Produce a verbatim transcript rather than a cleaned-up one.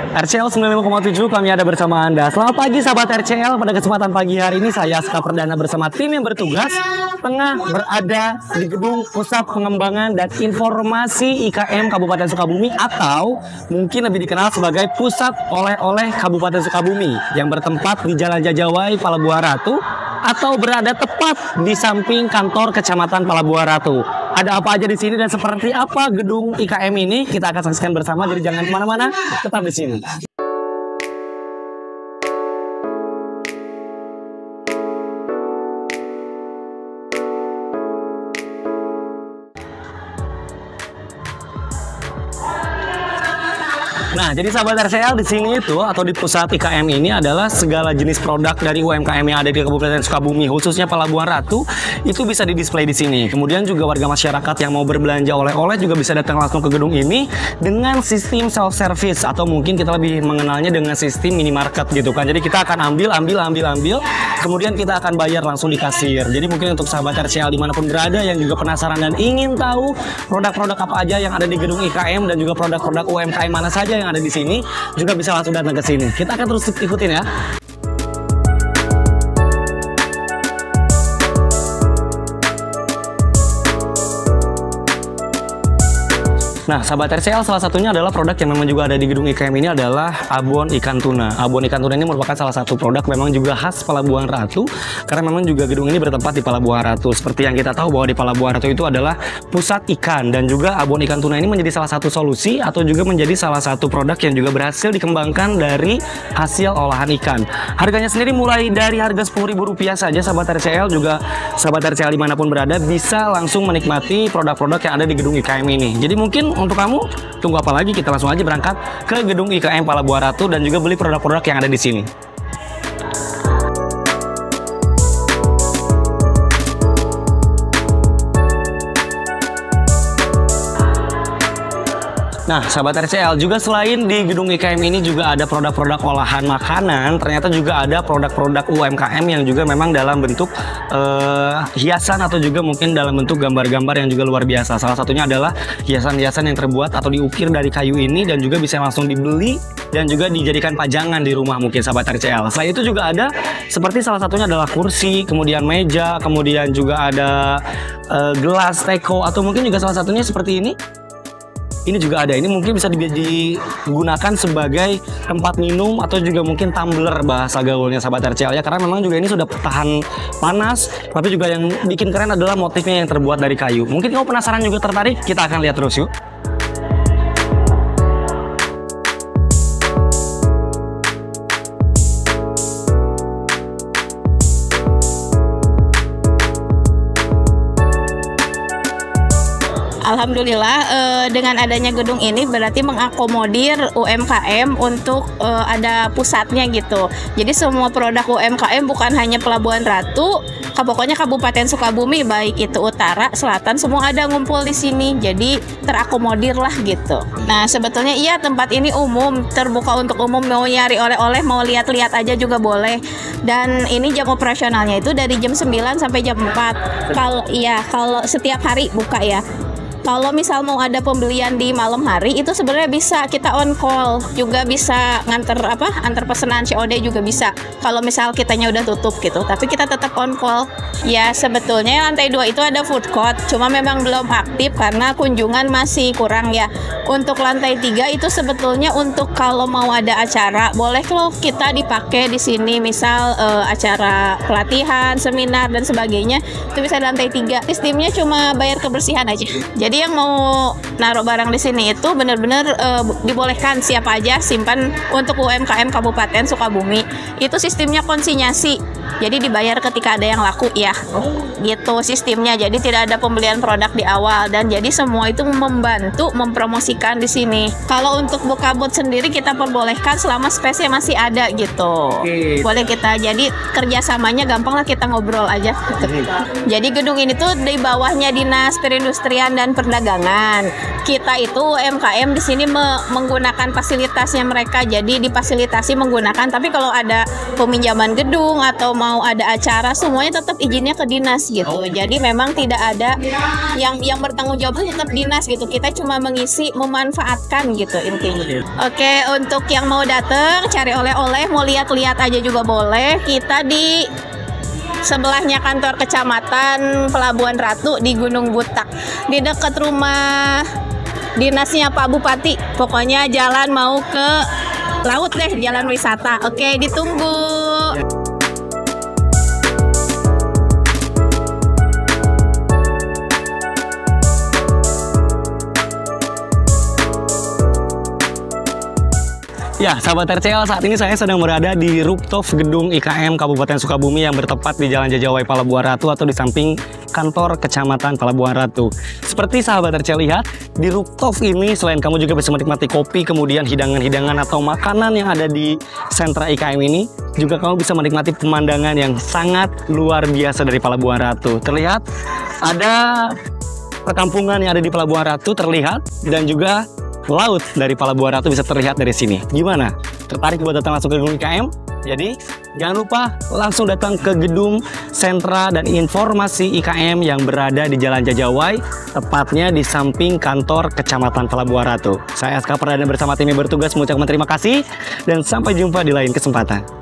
R C L sembilan puluh lima koma tujuh kami ada bersama Anda. Selamat pagi sahabat R C L. Pada kesempatan pagi hari ini saya Aska Perdana bersama tim yang bertugas tengah berada di gedung Pusat Pengembangan dan Informasi I K M Kabupaten Sukabumi, atau mungkin lebih dikenal sebagai Pusat Oleh-oleh Kabupaten Sukabumi, yang bertempat di Jalan Jajawai, Palabuhan Ratu, atau berada tepat di samping kantor Kecamatan Palabuhan Ratu. Ada apa aja di sini dan seperti apa gedung I K M ini, kita akan saksikan bersama. Jadi jangan kemana-mana, tetap di sini. Nah, jadi sahabat R C L, di sini itu atau di pusat I K M ini adalah segala jenis produk dari U M K M yang ada di Kabupaten Sukabumi, khususnya Palabuhan Ratu, itu bisa didisplay di sini. Kemudian juga warga masyarakat yang mau berbelanja oleh-oleh juga bisa datang langsung ke gedung ini dengan sistem self service, atau mungkin kita lebih mengenalnya dengan sistem minimarket gitu kan. Jadi kita akan ambil, ambil, ambil, ambil, kemudian kita akan bayar langsung di kasir. Jadi mungkin untuk sahabat R C L dimanapun berada yang juga penasaran dan ingin tahu produk-produk apa aja yang ada di gedung I K M dan juga produk-produk U M K M mana saja yang ada di sini, juga bisa langsung datang ke sini. Kita akan terus ikutin ya. Nah, sahabat R C L, salah satunya adalah produk yang memang juga ada di gedung I K M ini adalah abon ikan tuna. Abon ikan tuna ini merupakan salah satu produk memang juga khas Palabuhan Ratu, karena memang juga gedung ini bertempat di Palabuhan Ratu. Seperti yang kita tahu bahwa di Palabuhan Ratu itu adalah pusat ikan, dan juga abon ikan tuna ini menjadi salah satu solusi atau juga menjadi salah satu produk yang juga berhasil dikembangkan dari hasil olahan ikan. Harganya sendiri mulai dari harga sepuluh ribu rupiah saja, sahabat R C L. Juga sahabat R C L dimanapun berada bisa langsung menikmati produk-produk yang ada di gedung I K M ini. Jadi mungkin untuk kamu, tunggu apa lagi? Kita langsung aja berangkat ke gedung I K M Palabuhan Ratu dan juga beli produk-produk yang ada di sini. Nah, sahabat R C L, juga selain di gedung I K M ini juga ada produk-produk olahan makanan, ternyata juga ada produk-produk U M K M yang juga memang dalam bentuk uh, hiasan atau juga mungkin dalam bentuk gambar-gambar yang juga luar biasa. Salah satunya adalah hiasan-hiasan yang terbuat atau diukir dari kayu ini dan juga bisa langsung dibeli dan juga dijadikan pajangan di rumah mungkin sahabat R C L. Selain itu juga ada seperti salah satunya adalah kursi, kemudian meja, kemudian juga ada uh, gelas, teko, atau mungkin juga salah satunya seperti ini. Ini juga ada, ini mungkin bisa digunakan sebagai tempat minum atau juga mungkin tumbler bahasa gaulnya sahabat R C L ya, karena memang juga ini sudah tahan panas, tapi juga yang bikin keren adalah motifnya yang terbuat dari kayu. Mungkin kamu penasaran juga tertarik? Kita akan lihat terus yuk. Alhamdulillah eh, dengan adanya gedung ini berarti mengakomodir U M K M untuk eh, ada pusatnya gitu. Jadi semua produk U M K M bukan hanya Palabuhan Ratu, pokoknya Kabupaten Sukabumi baik itu utara, selatan semua ada ngumpul di sini. Jadi terakomodir lah gitu. Nah, sebetulnya iya tempat ini umum, terbuka untuk umum, mau nyari oleh-oleh, mau lihat-lihat aja juga boleh. Dan ini jam operasionalnya itu dari jam sembilan sampai jam empat. Kalau iya, kalau setiap hari buka ya. Kalau misal mau ada pembelian di malam hari itu sebenarnya bisa kita on call, juga bisa nganter apa antar pesanan C O D juga bisa. Kalau misal kitanya udah tutup gitu, tapi kita tetap on call. Ya sebetulnya lantai dua itu ada food court, cuma memang belum aktif karena kunjungan masih kurang ya. Untuk lantai tiga itu sebetulnya untuk kalau mau ada acara boleh loh kita dipakai di sini, misal uh, acara pelatihan, seminar dan sebagainya itu bisa di lantai tiga. Sistemnya cuma bayar kebersihan aja. Jadi yang mau naruh barang di sini itu benar-benar uh, dibolehkan siapa aja simpan. Untuk U M K M Kabupaten Sukabumi itu sistemnya konsinyasi, jadi dibayar ketika ada yang laku ya, gitu sistemnya. Jadi tidak ada pembelian produk di awal, dan jadi semua itu membantu mempromosikan di sini. Kalau untuk buka booth sendiri kita perbolehkan selama space-nya masih ada gitu. Oke. Boleh kita, jadi kerjasamanya gampang lah, kita ngobrol aja gitu. Jadi gedung ini tuh di bawahnya Dinas Perindustrian dan perdagangan. Kita itu U M K M di sini me menggunakan fasilitasnya mereka, jadi difasilitasi menggunakan. Tapi kalau ada peminjaman gedung atau mau ada acara, semuanya tetap izinnya ke dinas gitu. Jadi memang tidak ada yang yang bertanggung jawab tetap dinas gitu. Kita cuma mengisi, memanfaatkan gitu intinya. Oke, untuk yang mau datang cari oleh-oleh, mau lihat-lihat aja juga boleh. Kita di sebelahnya kantor kecamatan Pelabuhan Ratu di Gunung Butak, di dekat rumah dinasnya Pak Bupati. Pokoknya jalan mau ke laut deh, jalan wisata. Oke, ditunggu. Ya, sahabat R C L, saat ini saya sedang berada di rooftop gedung I K M Kabupaten Sukabumi yang bertepat di Jalan Jajawai Pelabuhan Ratu atau di samping kantor Kecamatan Pelabuhan Ratu. Seperti sahabat R C L lihat, di rooftop ini selain kamu juga bisa menikmati kopi, kemudian hidangan-hidangan atau makanan yang ada di sentra I K M ini, juga kamu bisa menikmati pemandangan yang sangat luar biasa dari Pelabuhan Ratu. Terlihat ada perkampungan yang ada di Pelabuhan Ratu terlihat, dan juga laut dari Pelabuhan Ratu bisa terlihat dari sini. Gimana? Tertarik buat datang langsung ke gedung I K M? Jadi jangan lupa langsung datang ke gedung sentra dan informasi I K M yang berada di Jalan Jajawai, tepatnya di samping kantor Kecamatan Pelabuhan Ratu. Saya Aska Perdana bersama tim yang bertugas mengucapkan terima kasih dan sampai jumpa di lain kesempatan.